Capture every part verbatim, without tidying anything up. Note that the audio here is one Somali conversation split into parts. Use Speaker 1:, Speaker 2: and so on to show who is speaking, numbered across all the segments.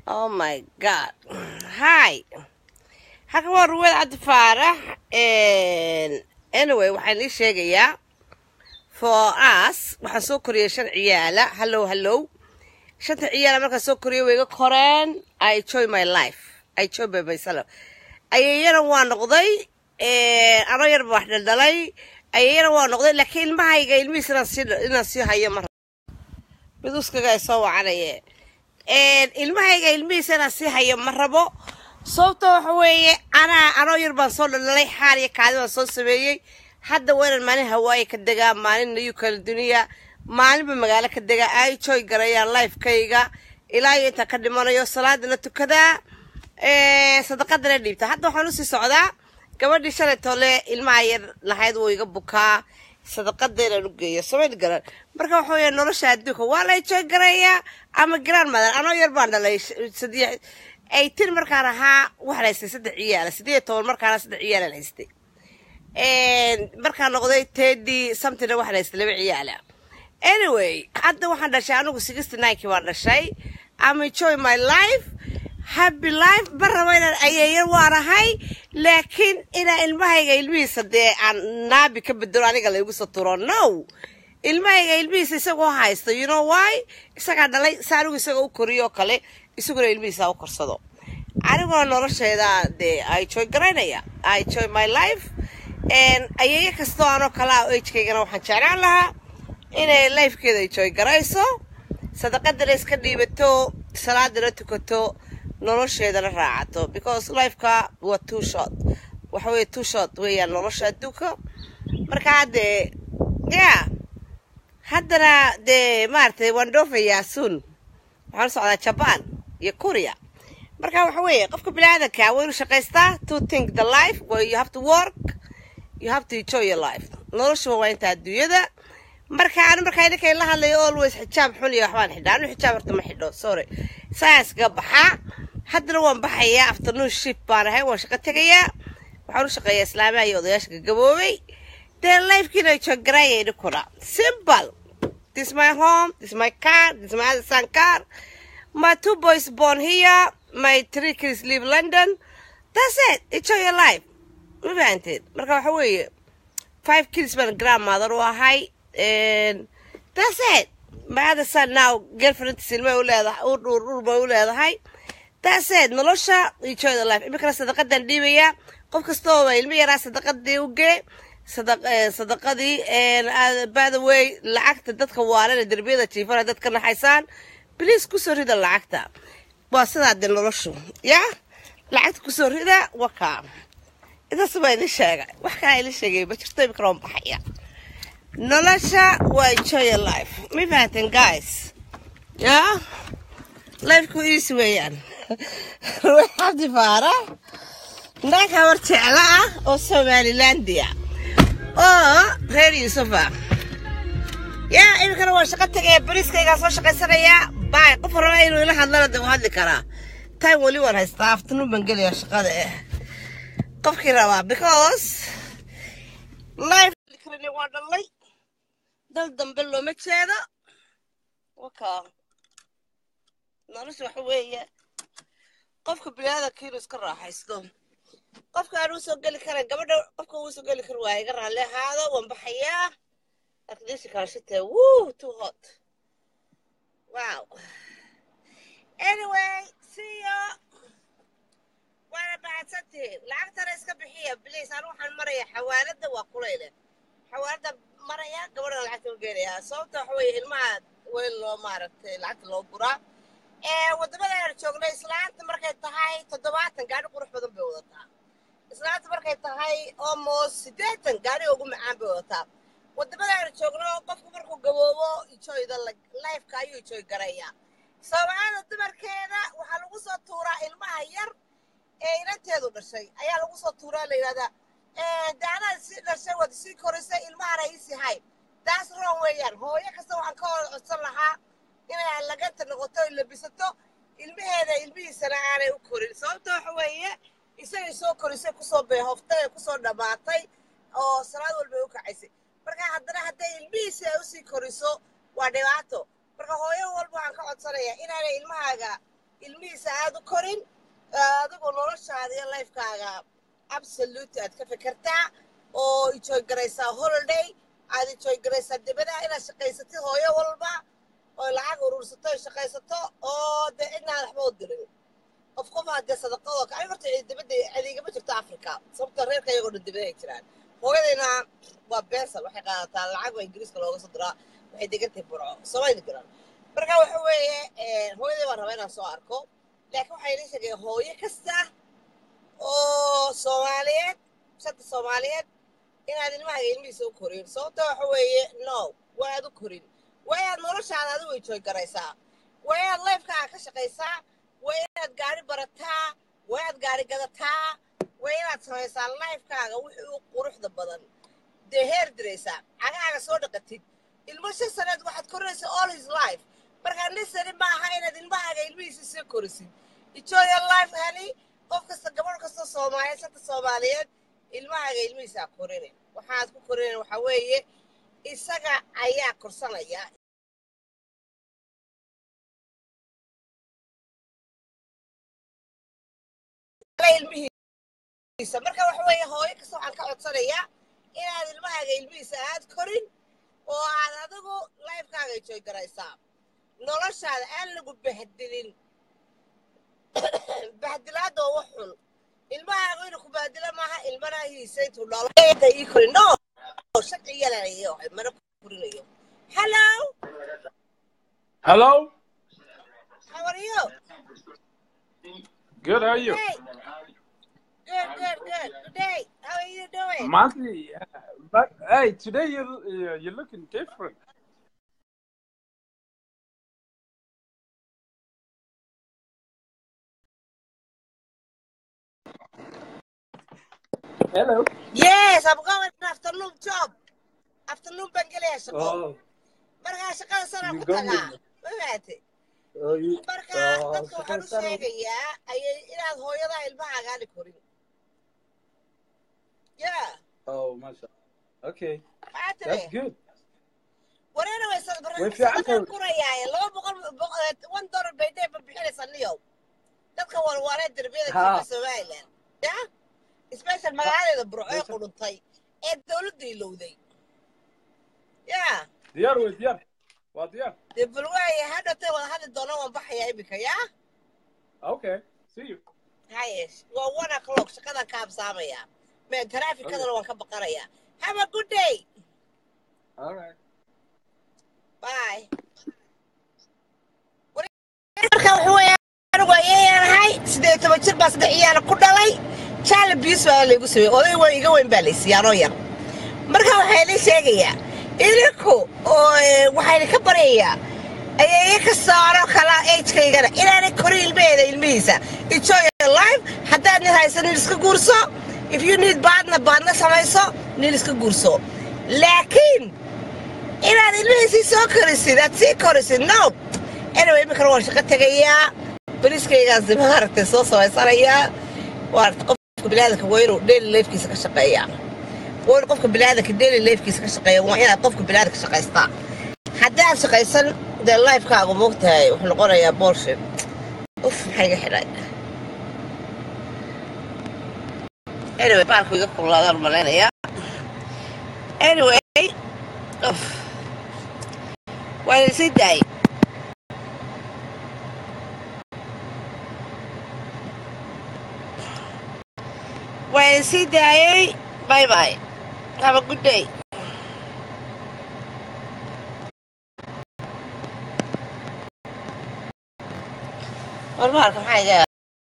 Speaker 1: Oh my God. Hi. How come we're at the father? And anyway, waxaan ii sheegayaa for us waxaan soo koriyay shan ciyaala. Hello, hello. Shanta ciyaala markaan soo koriyay way iga koreen. I enjoy my life. I enjoy by myself. Ayayana waan noqday. Ee anoo yar baa wax dhalay. Ayayana waan noqday laakiin ilmahayga ilmihiisana inaan sii hayo mar. Biduskaga ay soo wacanayeen. And ilmahayga ilmihiisana sii hayo ma rabo. sababta waxa weeye ana anoo yar baan soo dhalay xaal iyo kaadi baan soo sameeyay hadda weeran maalin hawaaye ka dagaa maalin nayu kala duniya maalinba magaalo ka dagaa ay joy garayaan life-kayga ilaa inta ka dhimanayo salaadana tukada ee sadaqadana dhiibta hadda waxaan u sii socdaa gabadhii shalay tole ilmaha yar lahayd wuu iga bukaa sadaqadeena u geeyo sabay garan marka waxa weeye nolosha adduunka waa la joy garaya ama grandmother anoo yar baan dhalay saddex eighteen markaan ahaa wax la haystay saddex ciyaal siddeed iyo toban markaan saddex ciyaal la haystay een markaan noqday thirty something wax la haystay laba ciyaal anyway hadda waxaan dhashay anigu sixty-nine kii waan dhashay I'm enjoying my life happy life barrawayna ayayar waanahay laakiin ina ilmahayga ilmihiisa dee aan naabi ka bedelo aniga la igu soo turo no ilmahayga ilmihiisa isagoo haysto you know why isaga dhalay saarigu isaga u koriyo kale isuguna ilmihiisa u korsado anigoo nolosheeda dee I enjoy garanaya I enjoy my life and ayay kasto anoo kala age-kaygana waxaan jeclaan lahaa inay life-keeda enjoy garayso sadaqadana iska dhiibato salaadana tukato nolosheedana raacato because life-ka waa too short waxa weeye too short weeyaan nolosha adduunka marka dee yeah haddana dee maaragtay waan dhoofayaa soon waxaan socdaa Japan iyo Korea marka waxa weeye qofka bilaadanka waa inuu shaqaystaa to think the life where you have to work you have to enjoy your life nolosha waa inta adduunyada marka aan marka inay la hadlayo always xijaab xun iyo waxbaan xidhaan xijaab horta ma xidho sorry saas ga baxa haddana waan baxayaa afternoon shift baan ahay waan shaqo tagayaa waxaan u shaqeeyaa islaamaha iyo odayaasha gaboobay their life kina joogarayay kuna simple this is my home this is my car this is my other son car my two boys born here my three kids live London that's it enjoy your life it marka waxa weeye five kids baan grandmother u ahay and that's it my other son now girlfriend silma u leedahay u dhur dhurba u leedahay that's it nolosha enjoy the life imika sadaqadan dhiibaya qof kasto oo ilmo yar sadaqadii u gee sadaq sadaqadii and by the way lacagta dadka waalana darbiyada jiifana dadka naxaysan please ku soo rida lacagta waa sidaa noloshu ya lacagta ku soo rida waka ida sabay la sheegay wax ka ay la sheegay ba jirto imika roon baxaya nolosha waa enjoy your life me fahanteen guys ya life ku is weeyaan waxa difaara ndaka war jecla ah oo Somalilandia oo reer Yusufa ya imika waa shaqo tagay bariskayga soo shaqaysanaya baa qof raba inuu ila hadlana dib u hadli karaa time wali waan haystaa afternoon baan geliyaa shaqada eh qofkii raba because life likrani waa dhalay dal dambe looma jeedo waka nolosha waxa weeye qofka bilaadanka inuu iska raaxaysto qofka aanu soo gali karin gabadha qofka uu soo gali kar waa iga raali ahaado waan baxayaa arkadiisi kala shitay woo too hot wow anyway see you وانا بعد ستين لعقت انا اسكب بحيه بليز انا waxaan maraya xawaalada waa kuleyle xawaalada maraya gabadha lacagta u geeyaa sababta waxa weeye ilmaha weel loo maaragtay lacagta loo guraa ee wadamada ay joognay islaanta markay tahay toddobaatan gaari qurux badan bay wadataa islaanta markay tahay almost siddeetan gaari ugu macaan bay wadataa wadamada ay joogno qofku markuu gaboobo enjoy the life ka ayuu enjoy garaya sababta dumarkeeda waxa lagu soo tuuraa ilmaha yar ee inanteedu dhashay ayaa lagu soo tuuraa la yiraahdaa ee daana si dhashay wad si korisay ilmaha raayisi hay taas roon weeyaan hooyo kasta waxaan ka codsan lahaa inay laganta noqoto labisato ilmaheeda ilmihiisana aanay u korin sababta waxa weeye isaga soo korisay ku soo beehoftay ku soo dhamaatay oo salaad walba u kacaysay marka haddana haday ilmihiisa u sii koriso waa dhibaato marka hooyo walba waxaan ka codsanayaa inaanay ilmahaaga ilmihiisa aad u korin adigoo noloshaada iyo lifekaaga absolute aad ka fikirtaa oo enjoy garaysaa holiday aad enjoy garaysaa dibadaha inaad shaqaysatid hooyo walba oo lacag urursato oo shaqaysato oo dee cidnaan waxba u dirin qof qof haddee sadaqadoo kale horta dibadda adeegama jirto africa sababtoo reerka iyagoo dhan dibada ay jiraan hooyadayna waa beensal waxay qaadataa lacag baa ingiriiska looga soo diraa waxay degantahay burco somayda garan marka waxa weeye hooyaday baan rabaa inaan soo arko laakiin waxaa idin sheegay hooyo kasta oo soomaaliyeed shanta soomaaliyeed inaad ilmahaaga ilmihiisa u korin sababta waxa weeye no waa aad u korin waa inaad noloshaada adigu enjoy garaysaa waa inaad lifekaaga ka shaqaysaa waa inaad gaari barataa waa inaad gaari gadataa waa inaad samaysaa lifekaaga wixii u quruxda badan dee heer diraysaa cagaaga soo dhaqatid ilmo shan sanaad waxaad korinaysaa all his life markaa nisani ma aha inaad ilmahaaga ilmihiisa soo korisid enjoy your life honey qof kasta gabadh kasta soomaaliyeed shanta soomaaliyeed ilmahaaga ilmihiisa korine waxaad ku korine waxaa weeye isaga ayaa korsanaya ilmihiisa marka waxa weeye hooyo kasta waxaan ka codsanayaa inaad ilmahaaga ilmihiisa aad korin oo aad adigu lifekaaga enjoy garaysaa noloshaada aan lagu bahdilin bahdilaada oo wax xun ilmahaaga inuu ku bahdila maaha ilmanahiisa intuu dhalo ii korin no sharci yalayo mana korinayo hello
Speaker 2: hello
Speaker 1: how are you
Speaker 2: good how are you
Speaker 1: hey. Good, good, good. Good day. How are you doing?
Speaker 2: Monthly, yeah. But hey, today you uh, you're looking different. Hello.
Speaker 1: Yes, I'm going to afternoon job. Afternoon bangale shaqo.
Speaker 2: Oh.
Speaker 1: Marka shaqada sana ku tagaa. Mabaate.
Speaker 2: Oh, you.
Speaker 1: Marka dadka waxaan u sheegayaa ayay inaad hooyada ilmahaaga aan korin. Yeah.
Speaker 2: Oh, masha. Okay.
Speaker 1: That's
Speaker 2: good.
Speaker 1: Whatever way sad
Speaker 2: Way
Speaker 1: barnaamij
Speaker 2: fiican
Speaker 1: sadaqad kurayay laba boqol one dollar bay day ba bixinaysaa niyow. Dadka walwaalay darbiyada ka Soomaaliland. Yeah. Especially magaalada Burco ee qudhuntay ee dawladda ilowday. Yeah.
Speaker 2: Diyaar way diyaar. Waa diyaar.
Speaker 1: Dee bulwaaya hadda tay wada hadli doona waan baxayaa imika yaa.
Speaker 2: Okay. See you.
Speaker 1: Hayesh. Waa one o'clock shaqadan ka habsaamaya. Mee trafficadana waan ka baqanayaa. Have a good day.
Speaker 2: All right.
Speaker 1: Bye. Marka wuxuu weeyaan anigu ayayanahay sideed toban jir baa saddex iyaana ku dhalay jaale biis baa lagu sameeyey oday waa iga weyn baa laysiiyaanoo yar marka waxaa la sheegayaa idinku oo waxayna ka baryayaa ayay ka saaro kala age-kaygana inaanay korin ilmaheeda ilmihiisa enjoy your life haddaad nin haysan nin iska guurso if you need baadna baadna samayso nin iska guurso laakiin inaad ilmihiisii soo korisid aad sii korisid no anyway imikana waan shaqo tegayaa bariskaygaas maaragtay soo samaysanayaa waa qofka bilaadanka waa inuu daily lifekiisa ka shaqeeyaa waa in qofka bilaadanka daily lifekiisa ka shaqeeya waa inaad qofka bilaadanka shaqaystaa haddaad shaqaysan dee lifekaagu moogtahay wuxuu noqonayaa bullshit uf maxaa iga xidhay anyway baalku iga kululaadaan malaynayaa anyway uf waa la sii daayay waa la sii daayay bye bye have a good day warmaalka maxaa iga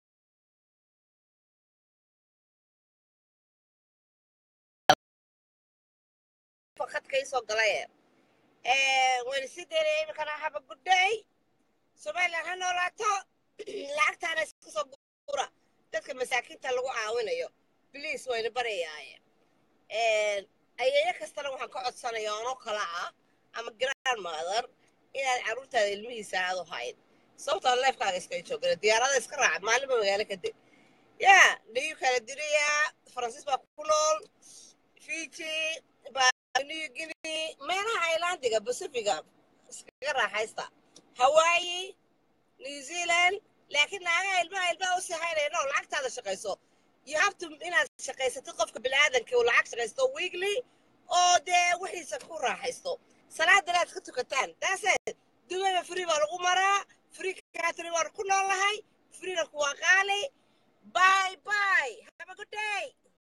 Speaker 1: fakadka isoo galay waa la sii daayay imikana have a good day Somaliland ha noolaato lacagtaana iska soo gura dadka masaakiinta lagu caawinayo please wayna barayaaye ayaya kastana waxaan ka codsanayaa oo kala ah ama grandmother inaad carruurtaada ilmihiisa aad u hayn sababtoo leefkaaga iska joogana diyaarada iska raaca maalinba magaalo ka deg yaa dhiyu kala dirayaa faransiis baa ku nool fiji baa new guinea meelaha islandiga pacifiga iskaga raaxaysta hawaii new zealand laakiin naagaha ilmaha ilmaha u sahaynaya no lacagtaada shaqayso you have to inaad shaqaysato qofka bini'aadanka uu lacag shaqaysto weekly oo dee wixiisa ku raaxaysto salaadana aad ka tukataan daasee dubayba free baa lagu maraa free catering waan ku nool lahay freena kuwaa qaali bye bye have a good day